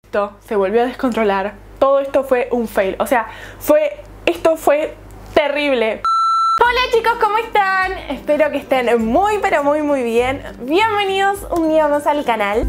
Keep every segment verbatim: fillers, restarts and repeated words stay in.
Esto se volvió a descontrolar. Todo esto fue un fail. O sea, fue... Esto fue terrible. Hola chicos, ¿cómo están? Espero que estén muy pero muy muy bien. Bienvenidos un día más al canal.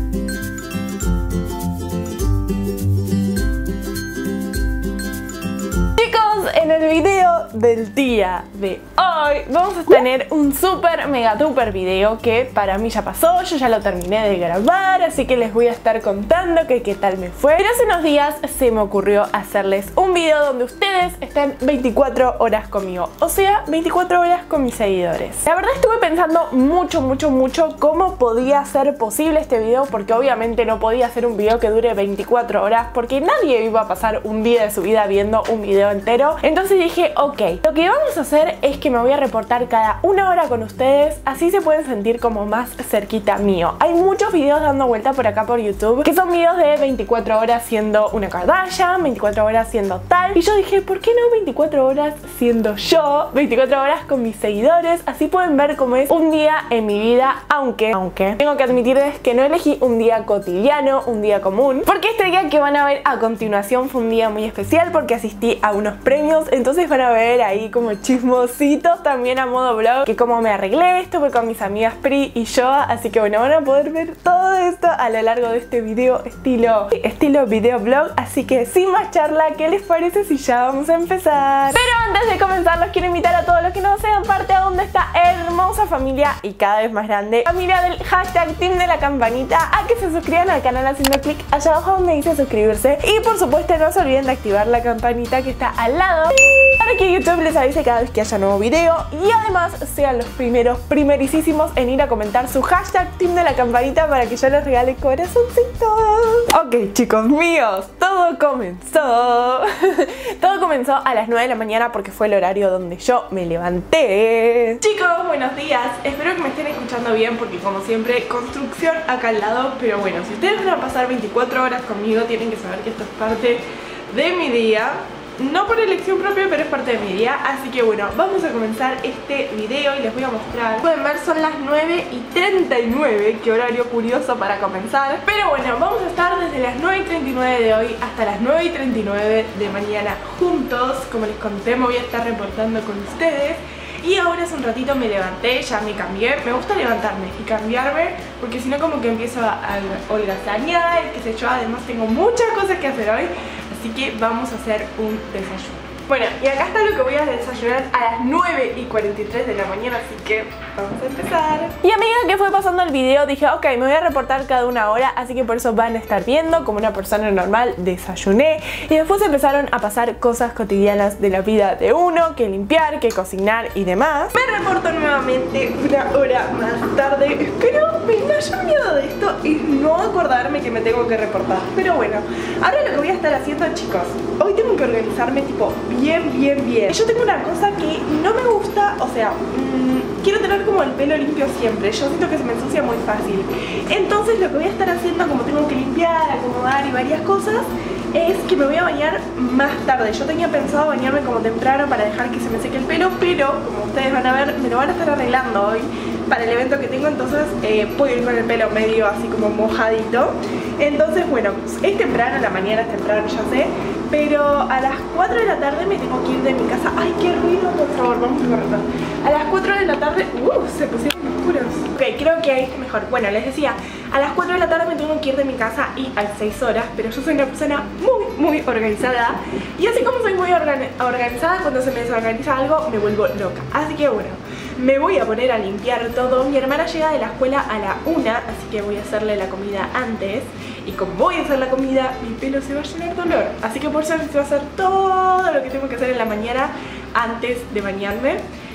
Chicos, en el video del día de hoy vamos a tener un super mega duper video que para mí ya pasó, yo ya lo terminé de grabar, así que les voy a estar contando que qué tal me fue. Pero hace unos días se me ocurrió hacerles un video donde ustedes estén veinticuatro horas conmigo, o sea, veinticuatro horas con mis seguidores. La verdad estuve pensando mucho, mucho, mucho cómo podía ser posible este video, porque obviamente no podía hacer un video que dure veinticuatro horas, porque nadie iba a pasar un día de su vida viendo un video entero. Entonces dije, ok, lo que vamos a hacer es que me voy a reportar cada una hora con ustedes, así se pueden sentir como más cerquita mío. Hay muchos videos dando vuelta por acá por YouTube que son videos de veinticuatro horas siendo una Kardashian, veinticuatro horas siendo tal, y yo dije, ¿por qué no veinticuatro horas siendo yo? veinticuatro horas con mis seguidores, así pueden ver cómo es un día en mi vida, aunque, aunque tengo que admitirles que no elegí un día cotidiano, un día común, porque este día que van a ver a continuación fue un día muy especial porque asistí a unos premios, entonces van a ver ahí como chismositos también a modo vlog, que como me arreglé, estuve con mis amigas Pri y yo, así que bueno, van a poder ver todo esto a lo largo de este video estilo, estilo video vlog, así que sin más charla, ¿qué les parece si ya vamos a empezar? Pero antes de comenzar los quiero invitar a todos los que no sean parte de donde está hermosa familia y cada vez más grande familia del hashtag Team de la Campanita, a que se suscriban al canal haciendo clic allá abajo donde dice suscribirse, y por supuesto no se olviden de activar la campanita que está al lado para que YouTube les avise cada vez que haya nuevo video, y además sean los primeros, primerísimos en ir a comentar su hashtag Team de la Campanita para que yo les regale corazoncitos. Ok chicos míos, todo comenzó todo comenzó a las nueve de la mañana porque fue el horario donde yo me levanté. Chicos, buenos días, espero que me estén escuchando bien porque como siempre, construcción acá al lado, pero bueno, si ustedes van a pasar veinticuatro horas conmigo tienen que saber que esto es parte de mi día. No por elección propia, pero es parte de mi día. Así que bueno, vamos a comenzar este video y les voy a mostrar. Pueden ver, son las nueve y treinta y nueve. Qué horario curioso para comenzar. Pero bueno, vamos a estar desde las nueve y treinta y nueve de hoy hasta las nueve y treinta y nueve de mañana juntos. Como les conté, me voy a estar reportando con ustedes. Y ahora hace un ratito me levanté, ya me cambié. Me gusta levantarme y cambiarme porque si no como que empiezo a holgazanear, qué sé yo. Además tengo muchas cosas que hacer hoy, así que vamos a hacer un desayuno. Bueno, y acá está lo que voy a desayunar a las nueve y cuarenta y tres de la mañana, así que vamos a empezar. Y a medida que fue pasando el video dije, ok, me voy a reportar cada una hora, así que por eso van a estar viendo como una persona normal. Desayuné y después empezaron a pasar cosas cotidianas de la vida de uno, que limpiar, que cocinar y demás. Me reporto nuevamente una hora más tarde, pero mi mayor miedo de esto es no acordarme que me tengo que reportar. Pero bueno, ahora lo que voy a estar haciendo, chicos, hoy tengo que organizarme tipo bien, bien, bien. Yo tengo una cosa que no me gusta, o sea, mmm, quiero tener como el pelo limpio siempre. Yo siento que se me ensucia muy fácil. Entonces lo que voy a estar haciendo, como tengo que limpiar, acomodar y varias cosas, es que me voy a bañar más tarde. Yo tenía pensado bañarme como temprano para dejar que se me seque el pelo, pero como ustedes van a ver, me lo van a estar arreglando hoy para el evento que tengo, entonces eh, puedo ir con el pelo medio así como mojadito. Entonces bueno, es temprano, la mañana es temprano, ya sé, pero a las cuatro de la tarde me tengo que ir de mi casa. Ay, qué ruido, por favor, vamos a correr. A las cuatro de la tarde, uh, se pusieron oscuros. Ok, creo que ahí está mejor. Bueno, les decía, a las cuatro de la tarde me tengo que ir de mi casa y a las seis horas, pero yo soy una persona muy, muy organizada. Y así como soy muy organ organizada, cuando se me desorganiza algo, me vuelvo loca. Así que bueno, me voy a poner a limpiar todo. Mi hermana llega de la escuela a la una, así que voy a hacerle la comida antes. Y como voy a hacer la comida, mi pelo se va a llenar de olor. Así que por eso necesito hacer todo lo que tengo que hacer en la mañana antes de bañarme.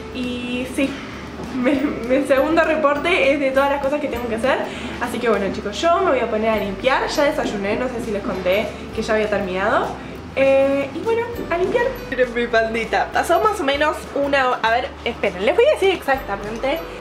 Y sí, mi, mi segundo reporte es de todas las cosas que tengo que hacer. Así que bueno chicos, yo me voy a poner a limpiar. Ya desayuné, no sé si les conté que ya había terminado. Eh, y bueno, a limpiar. Miren mi pandita. Pasó más o menos una hora. A ver, esperen, les voy a decir exactamente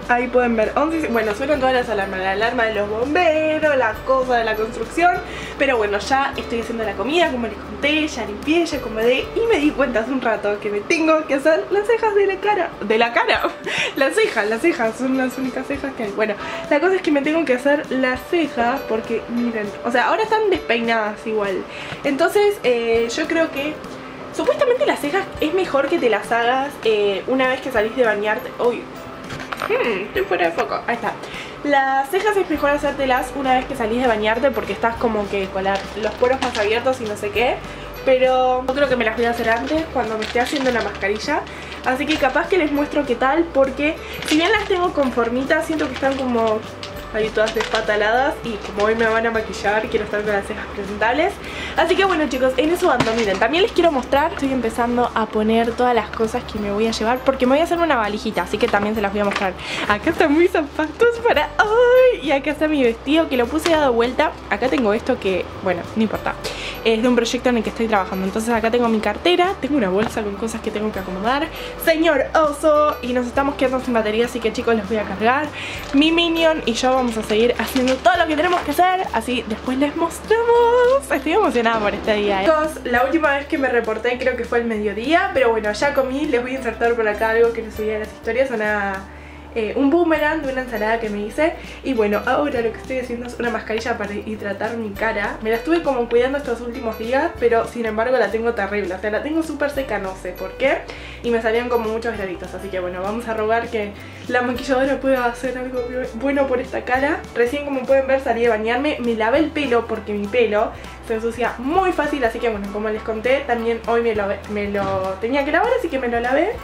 Ahí pueden ver once, bueno, suenan todas las alarmas, la alarma de los bomberos, la cosa de la construcción. Pero bueno, ya estoy haciendo la comida, como les conté, ya limpié, ya acomodé. Y me di cuenta hace un rato que me tengo que hacer las cejas de la cara. ¿De la cara? Las cejas, las cejas, son las únicas cejas que hay. Bueno, la cosa es que me tengo que hacer las cejas porque, miren, o sea, ahora están despeinadas igual. Entonces, eh, yo creo que supuestamente las cejas es mejor que te las hagas eh, una vez que salís de bañarte. Uy, hmm, estoy fuera de foco, ahí está. Las cejas es mejor hacértelas una vez que salís de bañarte porque estás como que con la, los poros más abiertos y no sé qué. Pero yo creo que me las voy a hacer antes, cuando me esté haciendo la mascarilla. Así que capaz que les muestro qué tal, porque si bien las tengo con formitas, siento que están como ahí todas despataladas. Y como hoy me van a maquillar, quiero estar con las cejas presentables. Así que bueno, chicos, en eso ando. Miren, también les quiero mostrar, estoy empezando a poner todas las cosas que me voy a llevar, porque me voy a hacer una valijita, así que también se las voy a mostrar. Acá están mis zapatos para hoy. Y acá está mi vestido, que lo puse dado vuelta. Acá tengo esto que, bueno, no importa, es de un proyecto en el que estoy trabajando. Entonces acá tengo mi cartera, tengo una bolsa con cosas que tengo que acomodar. Señor oso, y nos estamos quedando sin batería, así que chicos, los voy a cargar. Mi Minion y yo vamos a seguir haciendo todo lo que tenemos que hacer, así después les mostramos. Estoy emocionada por este día, ¿eh? Chicos, la última vez que me reporté creo que fue el mediodía, pero bueno, ya comí. Les voy a insertar por acá algo que les subí a las historias, una... Eh, un boomerang de una ensalada que me hice. Y bueno, ahora lo que estoy haciendo es una mascarilla para hidratar mi cara. Me la estuve como cuidando estos últimos días, pero sin embargo la tengo terrible. O sea, la tengo súper seca, no sé por qué. Y me salían como muchos granitos. Así que bueno, vamos a rogar que la maquilladora pueda hacer algo bueno por esta cara. Recién, como pueden ver, salí de bañarme. Me lavé el pelo porque mi pelo se ensucia muy fácil. Así que bueno, como les conté, también hoy me lo, me lo tenía que lavar, así que me lo lavé.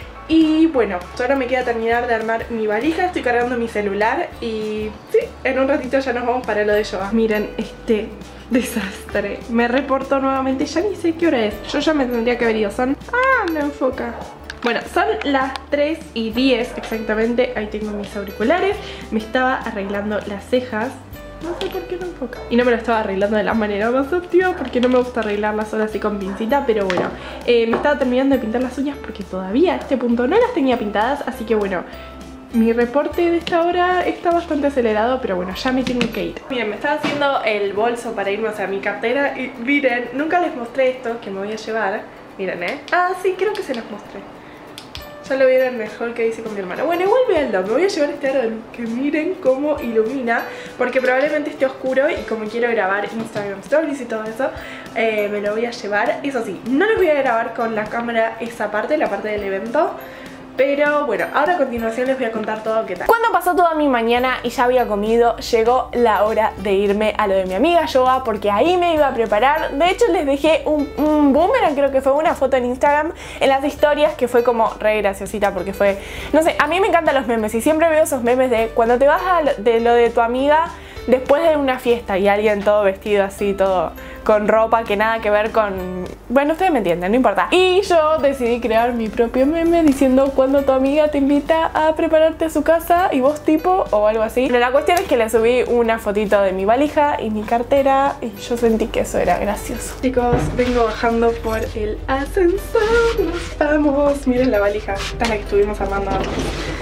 Y bueno, solo me queda terminar de armar mi valija. Estoy cargando mi celular y sí, en un ratito ya nos vamos para lo de yoga. Miren este desastre. Me reporto nuevamente, ya ni sé qué hora es. Yo ya me tendría que haber ido, son... Ah, no enfoca. Bueno, son las tres y diez exactamente. Ahí tengo mis auriculares. Me estaba arreglando las cejas. No sé por qué no enfoca. Y no me lo estaba arreglando de la manera más óptima, porque no me gusta arreglarlas solo así con pincita. Pero bueno, eh, me estaba terminando de pintar las uñas porque todavía a este punto no las tenía pintadas. Así que bueno, mi reporte de esta hora está bastante acelerado, pero bueno, ya me tengo que ir. Bien, me estaba haciendo el bolso para irme, o sea, mi cartera. Y miren, nunca les mostré esto que me voy a llevar. Miren, eh. Ah, sí, creo que se los mostré. Ya lo vieron mejor que hice con mi hermano. Bueno, igual véanlo, me voy a llevar este aro que miren cómo ilumina, porque probablemente esté oscuro y como quiero grabar Instagram Stories y todo eso, eh, me lo voy a llevar. Eso sí, no les voy a grabar con la cámara esa parte, la parte del evento. Pero bueno, ahora a continuación les voy a contar todo qué tal. Cuando pasó toda mi mañana y ya había comido, llegó la hora de irme a lo de mi amiga yoga, porque ahí me iba a preparar. De hecho les dejé un, un boomerang, creo que fue una foto en Instagram, en las historias, que fue como re graciosita, porque fue, no sé, a mí me encantan los memes y siempre veo esos memes de cuando te vas a lo, de lo de tu amiga después de una fiesta y alguien todo vestido así, todo con ropa que nada que ver con... Bueno, ustedes me entienden, no importa. Y yo decidí crear mi propio meme diciendo cuando tu amiga te invita a prepararte a su casa y vos tipo o algo así. Pero la cuestión es que le subí una fotito de mi valija y mi cartera y yo sentí que eso era gracioso. Chicos, vengo bajando por el ascensor. Nos vamos. Miren la valija, esta es la que estuvimos armando antes.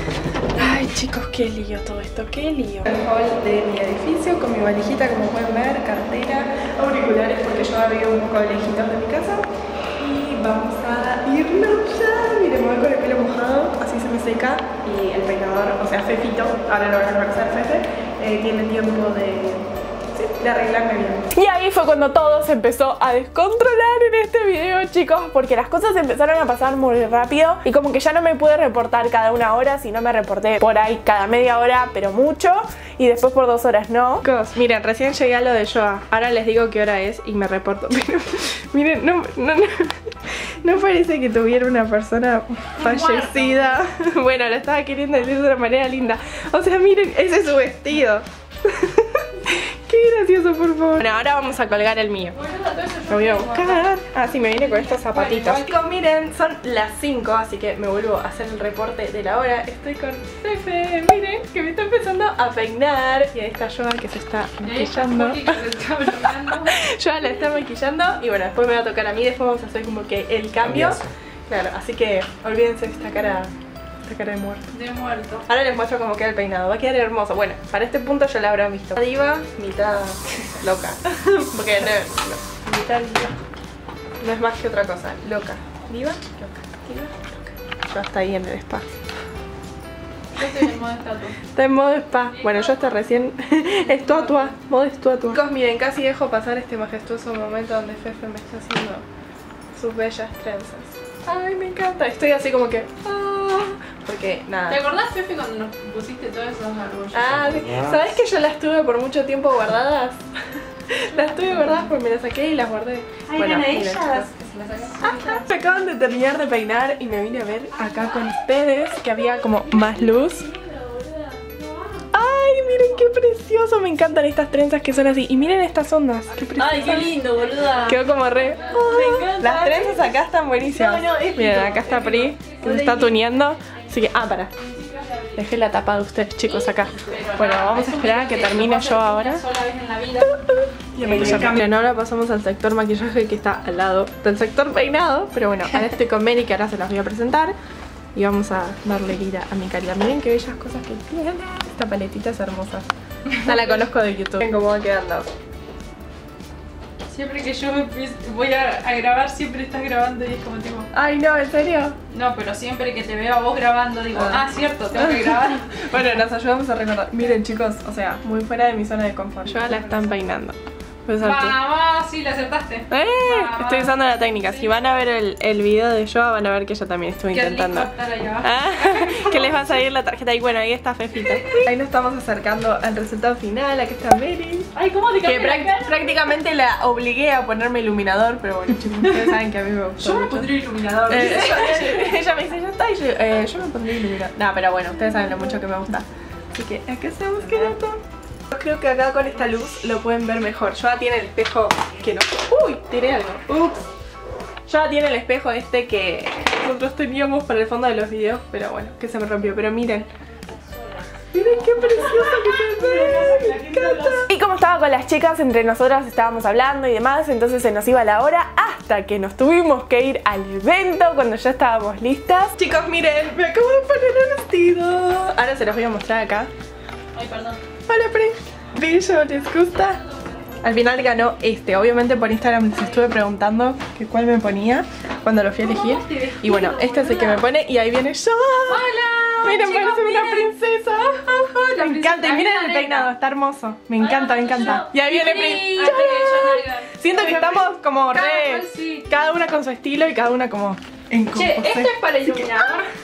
Ay chicos, qué lío todo esto, qué lío. El hall de mi edificio con mi valijita, como pueden ver, cartera, auriculares porque yo había un poco de lejitos de mi casa. Y vamos a irnos ya. Miren, me voy con el pelo mojado, así se me seca. Y el peinador, o sea, Fefito, ahora lo voy a conversar Fefe, eh, tiene tiempo de... de arreglarme bien. Y ahí fue cuando todo se empezó a descontrolar en este video, chicos, porque las cosas empezaron a pasar muy rápido y como que ya no me pude reportar cada una hora, sino me reporté por ahí cada media hora, pero mucho, y después por dos horas no. Chicos, miren, recién llegué a lo de yoga, ahora les digo qué hora es y me reporto, pero miren, no, no, no, no parece que tuviera una persona fallecida. Bueno, lo estaba queriendo decir de una manera linda. O sea, miren, ese es su vestido. Qué gracioso, por favor. Bueno, ahora vamos a colgar el mío. Lo voy a buscar. Ah, sí, me viene con estos zapatitos. Chicos, miren, son las cinco, así que me vuelvo a hacer el reporte de la hora. Estoy con Fefe, miren, que me está empezando a peinar. Y ahí está Yoa, que se está maquillando. Yoa la está maquillando. Y bueno, después me va a tocar a mí. Después vamos a hacer como que el cambio. Claro, así que olvídense de esta cara esta cara de muerto. De muerto. Ahora les muestro cómo queda el peinado. Va a quedar hermoso. Bueno, para este punto ya la habrán visto. Diva, mitad loca. Porque no, no, mitad diva. No es más que otra cosa. Loca. Diva, loca. Diva, loca. Yo hasta ahí en el spa. Yo estoy en modo estatua. Está en modo spa. Bueno, yo hasta recién estatua, modo estatua. Chicos, miren, casi dejo pasar este majestuoso momento donde Fefe me está haciendo sus bellas trenzas. Ay, me encanta. Estoy así como que... Ah, porque, nada. ¿Te acordás, Fefe, cuando nos pusiste todos esos argollos? Ah, ¿sabes que yo las tuve por mucho tiempo guardadas? Las tuve guardadas porque me las saqué y las guardé. Ay, bueno, eran miren, ellas. chicos. Que se las sacas. Ajá. Me acaban de terminar de peinar y me vine a ver acá con ustedes que había como más luz. Ay, miren qué precioso. Me encantan estas trenzas que son así. Y miren estas ondas. Qué preciosas. Ay, qué lindo, boluda. Quedó como re. Me encanta. Las trenzas acá están buenísimas. No, no, es miren, lindo, acá está es Pri, lindo. que se está tuneando. Así que, ah, para. Dejé la tapa de ustedes, chicos, acá. Bueno, vamos a esperar a que termine yo ahora. Sola vez en la vida. Y maquillaje. Ahora pasamos al sector maquillaje que está al lado del sector peinado. Pero bueno, ahora estoy con Mary, que ahora se las voy a presentar. Y vamos a darle vida a mi carita. Miren qué bellas cosas que tiene. Esta paletita es hermosa. Ya la conozco de YouTube. Miren cómo va quedando. Siempre que yo empiezo- voy a, a grabar, siempre estás grabando y es como tipo... Ay, no, ¿en serio? No, pero siempre que te veo a vos grabando digo, Ah. ah, cierto, tengo que grabar. Bueno, nos ayudamos a recordar. Miren, chicos, o sea, muy fuera de mi zona de confort. Ya la están peinando. Voy a usar tú. Vamos, sí, la acertaste. ¡Eh! Vamos. Estoy usando la técnica. Si van a ver el, el video de Joa, van a ver que ella también estuvo Qué intentando. rico estar ahí abajo. Ah, que les va a salir la tarjeta. Y bueno, ahí está Fefita. Ahí nos estamos acercando al resultado final. Aquí está Mary. Ay, ¿cómo te Que cambié la prac- cara? prácticamente la obligué a ponerme iluminador. Pero bueno, chicos, ustedes saben que a mí me gustó Yo me mucho. pondría iluminador. Eh, ella me dice, ya está, y yo, eh, yo me pondría iluminador. No, pero bueno, ustedes saben lo mucho que me gusta. Así que acá estamos quedando. Creo que acá con esta luz lo pueden ver mejor. Joa tiene el espejo que no... ¡Uy! Tiré algo. ¡Ups! Joa tiene el espejo este que nosotros teníamos para el fondo de los videos, pero bueno, que se me rompió. Pero miren. Miren qué precioso que se ve. Me encanta. Y como estaba con las chicas, entre nosotras estábamos hablando y demás, entonces se nos iba la hora hasta que nos tuvimos que ir al evento cuando ya estábamos listas. Chicos, miren, me acabo de poner el vestido. Ahora se los voy a mostrar acá. Ay, perdón. Hola, Pri. Brillo, ¿les gusta? Al final ganó este. Obviamente por Instagram les estuve preguntando que cuál me ponía cuando lo fui a elegir. Y bueno, este es el que me pone y ahí viene yo. ¡Hola! Miren, chicos, parece una miren. princesa. La Me princesa. encanta. Y Ahí miren viene el la peinado, neta. está hermoso. Me encanta, me encanta. Y ahí viene Pri. Ay, yo no. Siento que estamos como Cada re... cual sí. Cada una con su estilo y cada una como en Che, composé. este es para iluminar.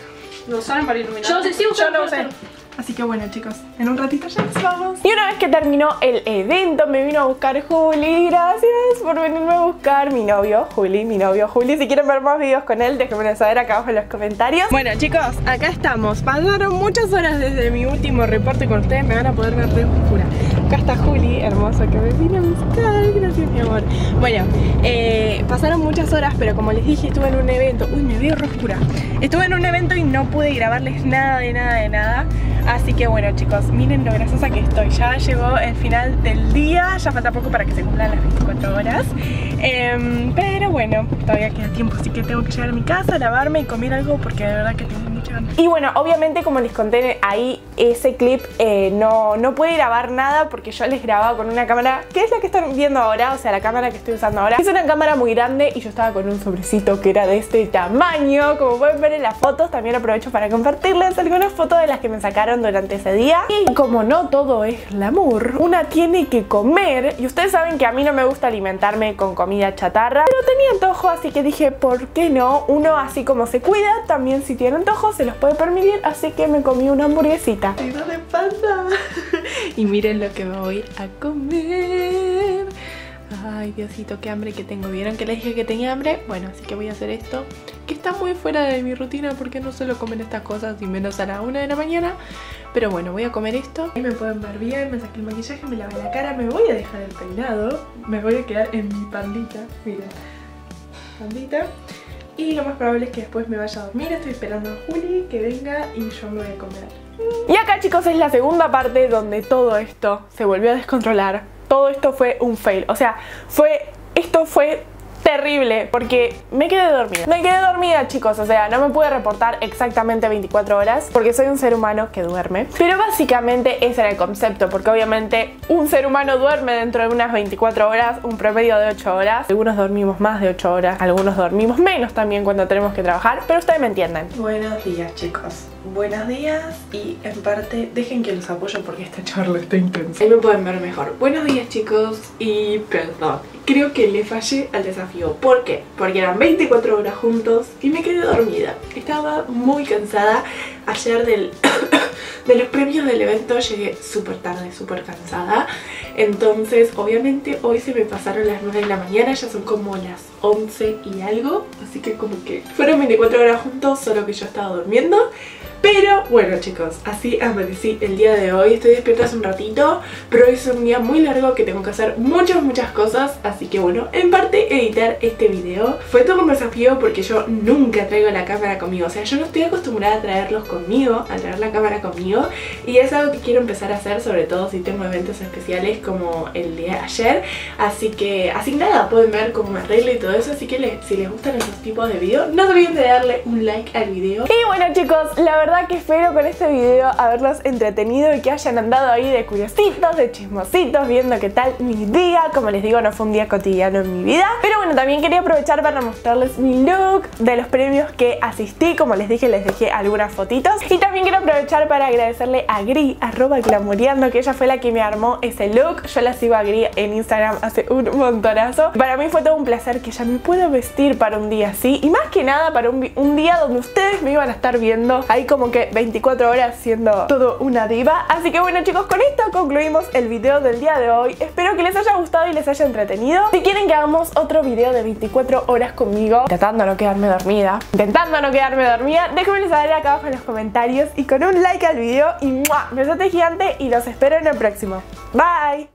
Lo usaron para iluminar. Yo sí, yo no sé. Así que bueno, chicos, en un ratito ya nos vamos. Y una vez que terminó el evento, me vino a buscar Juli. Gracias por venirme a buscar. Mi novio, Juli, mi novio Juli. Si quieren ver más videos con él, déjenmelo saber acá abajo en los comentarios. Bueno, chicos, acá estamos. Pasaron muchas horas desde mi último reporte con ustedes. Me van a poder ver re oscura. Acá está Juli, hermoso, que me vino a buscar. Gracias, mi amor. Bueno, eh, pasaron muchas horas, pero como les dije, estuve en un evento. Uy, me veo re oscura. Estuve en un evento y no pude grabarles nada de nada de nada. Así que bueno, chicos, miren lo graciosa que estoy. Ya llegó el final del día. Ya falta poco para que se cumplan las veinticuatro horas. eh, Pero bueno, todavía queda tiempo. Así que tengo que llegar a mi casa, lavarme y comer algo, porque de verdad que tengo mucha hambre. Y bueno, obviamente como les conté ahí, ese clip eh, no, no pude grabar nada, porque yo les grababa con una cámara que es la que están viendo ahora. O sea, la cámara que estoy usando ahora es una cámara muy grande y yo estaba con un sobrecito que era de este tamaño. Como pueden ver en las fotos, también aprovecho para compartirles algunas fotos de las que me sacaron durante ese día. Y como no todo es glamour, una tiene que comer. Y ustedes saben que a mí no me gusta alimentarme con comida chatarra, pero tenía antojo, así que dije, ¿por qué no? Uno así como se cuida, también si tiene antojo se los puede permitir. Así que me comí una hamburguesita de panda. Y miren lo que me voy a comer. Ay, Diosito, qué hambre que tengo. ¿Vieron que les dije que tenía hambre? Bueno, así que voy a hacer esto, que está muy fuera de mi rutina porque no suelo comer estas cosas y menos a la una de la mañana. Pero bueno, voy a comer esto. Ahí me pueden ver bien, me saqué el maquillaje, me lavé la cara, me voy a dejar el peinado. Me voy a quedar en mi pandita, miren, pandita. Y lo más probable es que después me vaya a dormir. Estoy esperando a Juli que venga y yo me voy a comer. Y acá, chicos, es la segunda parte donde todo esto se volvió a descontrolar. Todo esto fue un fail. O sea, fue... Esto fue terrible porque me quedé dormida. Me quedé dormida, chicos, o sea, no me pude reportar exactamente veinticuatro horas porque soy un ser humano que duerme. Pero básicamente ese era el concepto, porque obviamente un ser humano duerme dentro de unas veinticuatro horas, un promedio de ocho horas. Algunos dormimos más de ocho horas, algunos dormimos menos también cuando tenemos que trabajar, pero ustedes me entienden. Buenos días, chicos. Buenos días y en parte dejen que los apoyo porque esta charla está intensa. Ahí me pueden ver mejor. Buenos días, chicos, y perdón, creo que le fallé al desafío. ¿Por qué? Porque eran veinticuatro horas juntos y me quedé dormida. Estaba muy cansada. Ayer del, de los premios del evento llegué súper tarde, súper cansada. Entonces obviamente hoy se me pasaron las nueve de la mañana, ya son como las once y algo. Así que como que fueron veinticuatro horas juntos, solo que yo estaba durmiendo. Pero bueno, chicos, así amanecí el día de hoy. Estoy despierta hace un ratito, pero hoy es un día muy largo que tengo que hacer muchas, muchas cosas. Así que bueno, en parte editar este video fue todo un desafío porque yo nunca traigo la cámara conmigo. O sea, yo no estoy acostumbrada a traerlos conmigo, a traer la cámara conmigo. Y es algo que quiero empezar a hacer, sobre todo si tengo eventos especiales como el día de ayer. Así que, así nada, pueden ver cómo me arreglo y todo eso. Así que les, si les gustan esos tipos de videos, no se olviden de darle un like al video. Y bueno, chicos, la verdad que espero con este video haberlos entretenido y que hayan andado ahí de curiositos, de chismositos, viendo qué tal mi día. Como les digo, no fue un día cotidiano en mi vida, pero bueno, también quería aprovechar para mostrarles mi look de los premios que asistí. Como les dije, les dejé algunas fotitos. Y también quiero aprovechar para agradecerle a Gri, arroba glamoreando, que ella fue la que me armó ese look. Yo la sigo a Gri en Instagram hace un montonazo. Para mí fue todo un placer que ella me pueda vestir para un día así, y más que nada para un, un día donde ustedes me iban a estar viendo ahí como que veinticuatro horas siendo todo una diva. Así que bueno, chicos, con esto concluimos el video del día de hoy. Espero que les haya gustado y les haya entretenido. Si quieren que hagamos otro video de veinticuatro horas conmigo, intentando no quedarme dormida, intentando no quedarme dormida, déjenme saber acá abajo en los comentarios y con un like al video. Y ¡mua! Besote gigante y los espero en el próximo. Bye.